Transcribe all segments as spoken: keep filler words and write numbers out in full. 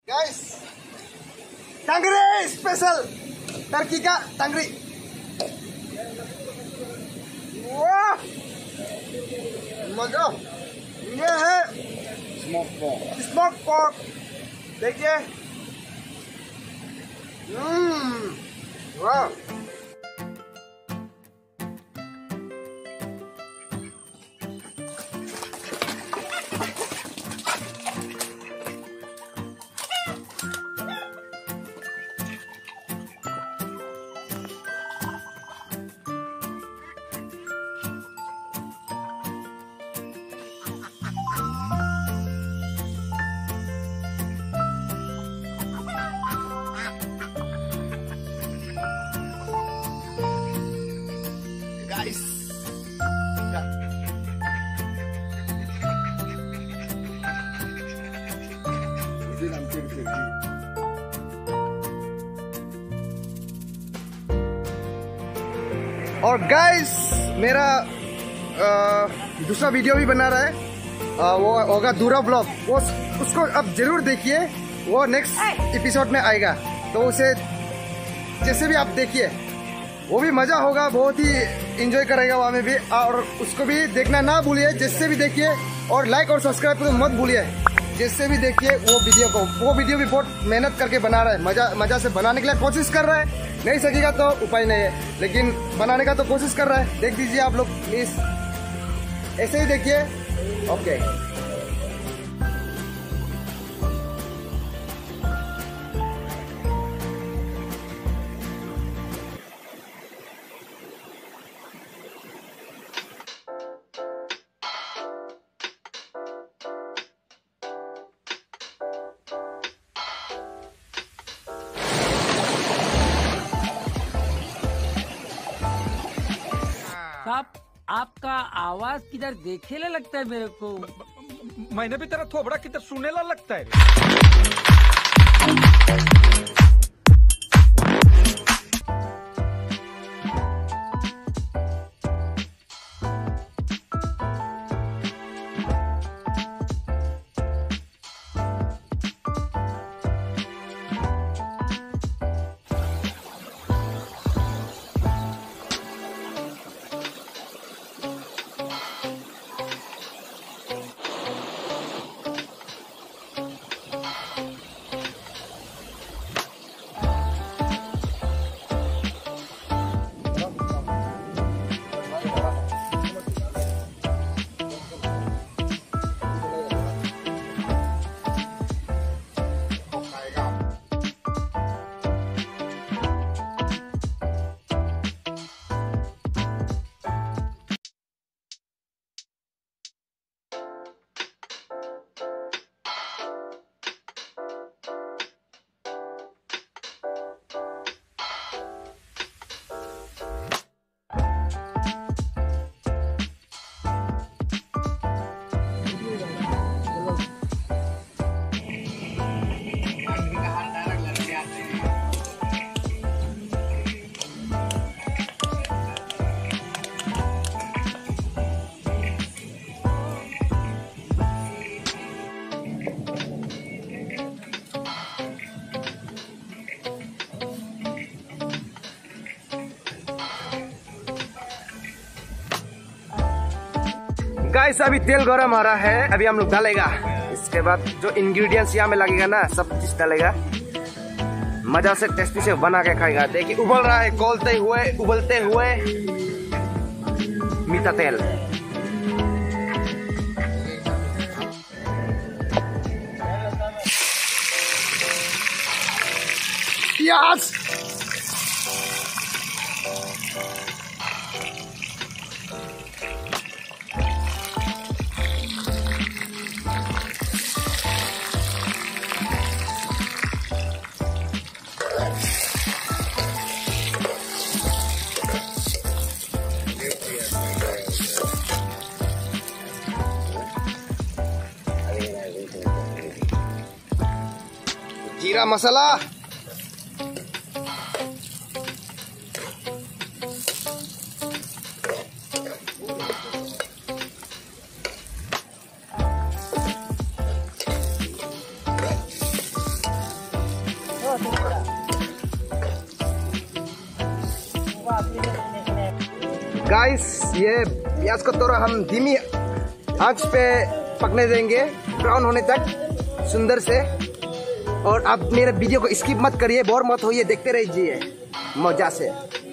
Guys टंगरी special Turkey का टंगरी। वाह मजा। ये है स्मोक पॉर्क। स्मोक पॉर्क देखिए। हम्म वाह। Guys, और गाइस मेरा आ, दूसरा वीडियो भी बना रहा है, आ, वो होगा दूरा ब्लॉग। वो उसको अब जरूर देखिए, वो नेक्स्ट एपिसोड में आएगा। तो उसे जैसे भी आप देखिए, वो भी मजा होगा, बहुत ही एंजॉय करेगा वहाँ में भी। और उसको भी देखना ना भूलिए, जिससे भी देखिए। और लाइक और सब्सक्राइब तो मत भूलिए, जिससे भी देखिए वो वीडियो को। वो वीडियो भी बहुत मेहनत करके बना रहा है, मजा मजा से बनाने के लिए कोशिश कर रहा है। नहीं सकेगा तो उपाय नहीं है, लेकिन बनाने का तो कोशिश कर रहा है। देख दीजिए आप लोग प्लीज, ऐसे ही देखिए। ओके आप आपका आवाज किधर देखेला लगता है मेरे को। मैंने भी तेरा थोबड़ा किधर सुनेला लगता है। गाइस अभी तेल गरम आ रहा है, अभी हम लोग डालेगा। इसके बाद जो इंग्रेडिएंट्स यहाँ में लगेगा ना, सब चीज डालेगा। मजा से टेस्टी से बना के खाएगा। देखिए उबल रहा है, खोलते हुए उबलते हुए मीठा तेल। प्याज, जीरा मसाला, गाइस ये प्याज को थोड़ा हम धीमी आंच पे पकने देंगे ब्राउन होने तक सुंदर से। और आप मेरे वीडियो को स्किप मत करिए, बोर मत होइए, देखते रहिए मजा से।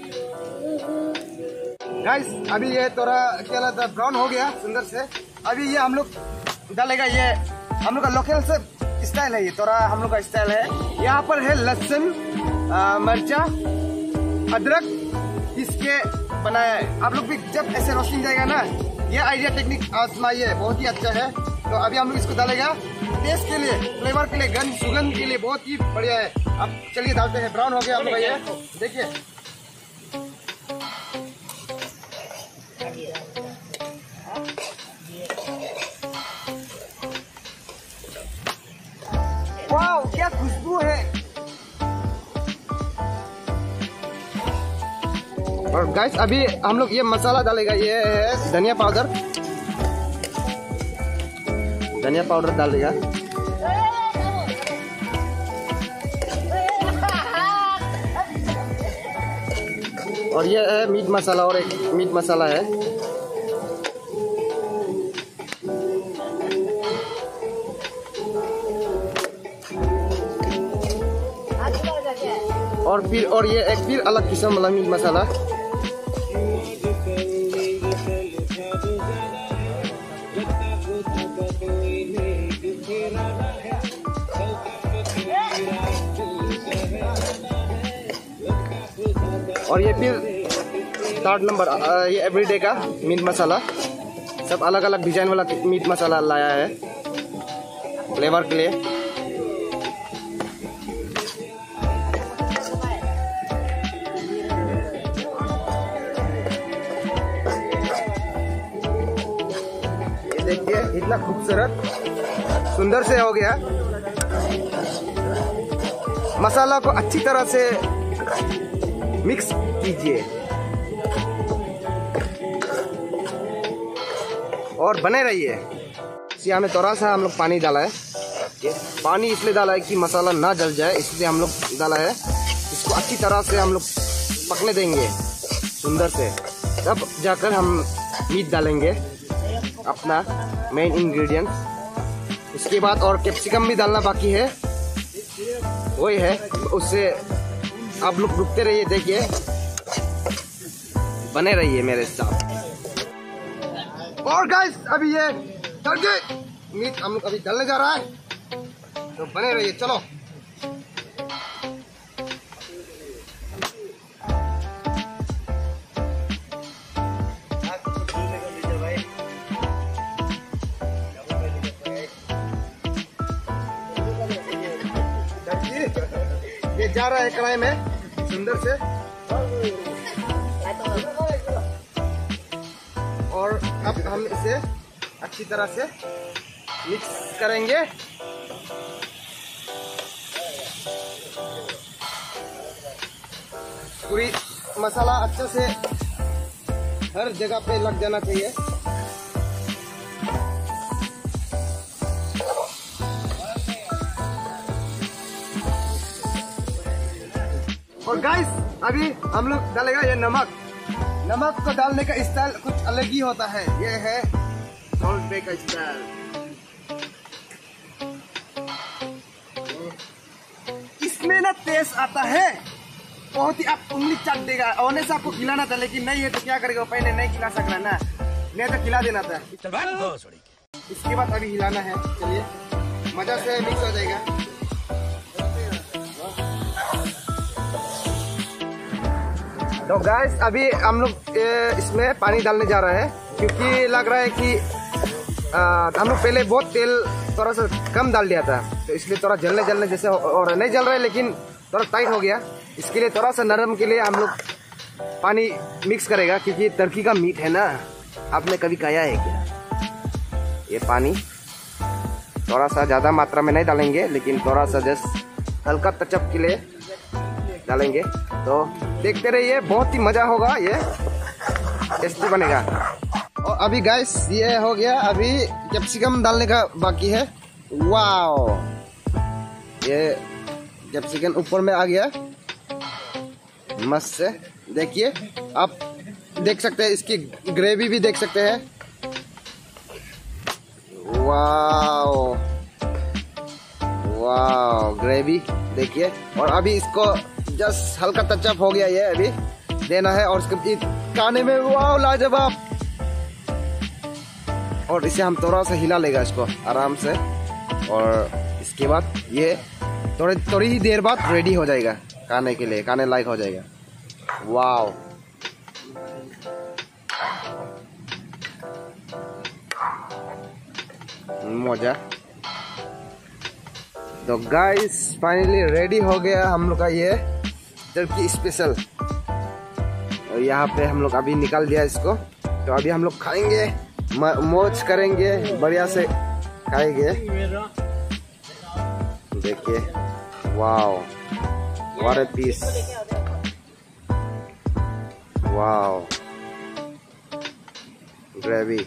गाइस अभी ये थोड़ा क्या लगता है ब्राउन हो गया सुंदर से। अभी ये हम लोग डालेगा, ये हम लोग का लोकल से स्टाइल है, ये थोड़ा हम लोग का स्टाइल है। यहाँ पर है लहसुन, मिर्चा, अदरक इसके बनाया है। आप लोग भी जब ऐसे रोस्टिंग जाएगा ना, ये आइडिया टेक्निक आजमाइए, बहुत ही अच्छा है। तो अभी हम लोग इसको डालेगा टेस्ट के लिए, फ्लेवर के लिए, गंध सुगंध के लिए बहुत ही बढ़िया है। अब चलिए डालते हैं। ब्राउन हो गया हम लोग, ये देखिए। वाह क्या खुशबू है। और गाइस अभी हम लोग ये मसाला डालेगा, ये है धनिया पाउडर, धनिया पाउडर डालेगा। और ये है मीट मसाला, और एक मीट मसाला है। और फिर और ये एक फिर अलग किस्म वाला मीट मसाला। और ये फिर थर्ड नंबर, ये एवरीडे का मीट मसाला। सब अलग अलग डिजाइन वाला मीट मसाला लाया है फ्लेवर के लिए। ये देखिए इतना खूबसूरत सुंदर से हो गया। मसाला को अच्छी तरह से मिक्स कीजिए और बने रहिए। यहाँ में थोड़ा सा हम लोग पानी डाला है। ये पानी इसलिए डाला है कि मसाला ना जल जाए, इसलिए हम लोग डाला है। इसको अच्छी तरह से हम लोग पकने देंगे सुंदर से, तब जाकर हम मीट डालेंगे, अपना मेन इंग्रेडिएंट। इसके बाद और कैप्सिकम भी डालना बाकी है, वही है। उससे आप लोग रुकते रहिए, देखिए, बने रहिए मेरे साथ। और गाइस अभी ये टर्की मीट हम लोग अभी डालने जा रहा है, तो बने रहिए। चलो ये जा रहा है कढ़ाई में सुंदर से। और अब हम इसे अच्छी तरह से मिक्स करेंगे। पूरी मसाला अच्छे से हर जगह पे लग जाना चाहिए। और गाइस अभी हम लोग डालेगा ये नमक। नमक को डालने का स्टाइल कुछ अलग ही होता है, ये है सॉल्ट बे का स्टाइल। इसमें ना टेस्ट आता है बहुत ही, आप उंगली चाट देगा। और से आपको खिलाना था, लेकिन नहीं है तो क्या करेगा, पहले नहीं खिला सक रहा ना, नहीं तो खिला देना था। इसके बाद अभी हिलाना है। चलिए मजा से मिक्स हो जाएगा। तो गाइस अभी हम लोग इसमें पानी डालने जा रहे हैं, क्योंकि लग रहा है कि आ, हम लोग पहले बहुत तेल थोड़ा सा कम डाल दिया था, तो इसलिए थोड़ा जलने जलने जैसे और नहीं जल रहा है, लेकिन थोड़ा टाइट हो गया। इसके लिए थोड़ा सा नरम के लिए हम लोग पानी मिक्स करेगा, क्योंकि टर्की का मीट है ना। आपने कभी खाया है क्या? ये पानी थोड़ा सा ज़्यादा मात्रा में नहीं डालेंगे, लेकिन थोड़ा सा जस्ट हल्का टचअप के लिए डालेंगे। तो देखते रहिए, बहुत ही मजा होगा, ये टेस्टी बनेगा। और अभी गाइस ये हो गया, अभी कैप्सिकम डालने का बाकी है। वाओ, ये कैप्सिकम ऊपर में आ गया मस्त से। देखिए आप देख सकते हैं, इसकी ग्रेवी भी देख सकते हैं। वाओ वाओ ग्रेवी देखिए। और अभी इसको जस्ट हल्का टचअप हो गया, ये अभी देना है। और उसके खाने में वाओ लाजवाब। और इसे हम थोड़ा सा हिला लेगा इसको आराम से। और इसके बाद ये थोड़ी थोड़ी ही देर बाद रेडी हो जाएगा खाने के लिए, खाने लायक हो जाएगा। वाओ मजा। तो गाइस फाइनली रेडी हो गया हम लोग का ये टर्की स्पेशल। और यहाँ पे हम लोग अभी निकाल दिया इसको। तो अभी हम लोग खाएंगे, मौज करेंगे, बढ़िया से खाएंगे। देखिए wow what a piece. Wow gravy.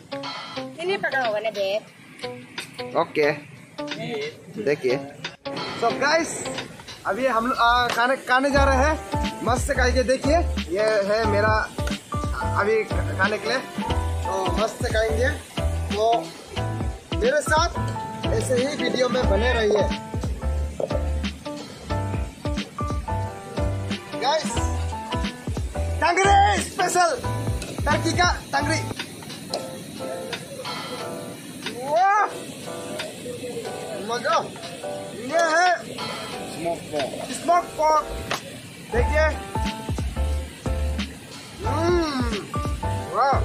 Okay देखिए। तो गाइस अभी हम लोग खाने खाने जा रहे हैं, मस्त से खाएंगे। देखिए ये है मेरा अभी खाने के लिए, तो मस्त से खाएंगे। तो मेरे साथ ऐसे ही वीडियो में बने रहिए गाइस। टंगरी स्पेशल, टर्की का टंगरी। मजा। ये है स्मोक पोर्क। देखिए वाह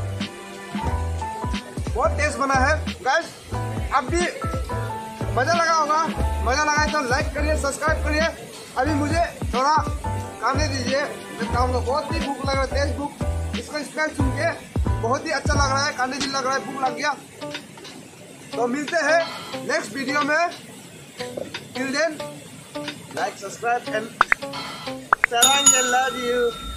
बहुत टेस्ट बना है गाइस। अब भी मजा लगा होगा, मजा लगा है तो लाइक करिए, सब्सक्राइब करिए। अभी मुझे थोड़ा खाने दीजिए, मैं खाऊंगा। बहुत ही भूख लग रहा है, तेज भूख। इसको स्मेल सुन के बहुत ही अच्छा लग रहा है, खाने दिल लग रहा है, भूख लग गया। तो मिलते हैं नेक्स्ट वीडियो में। Till then like subscribe and sarang, I love you.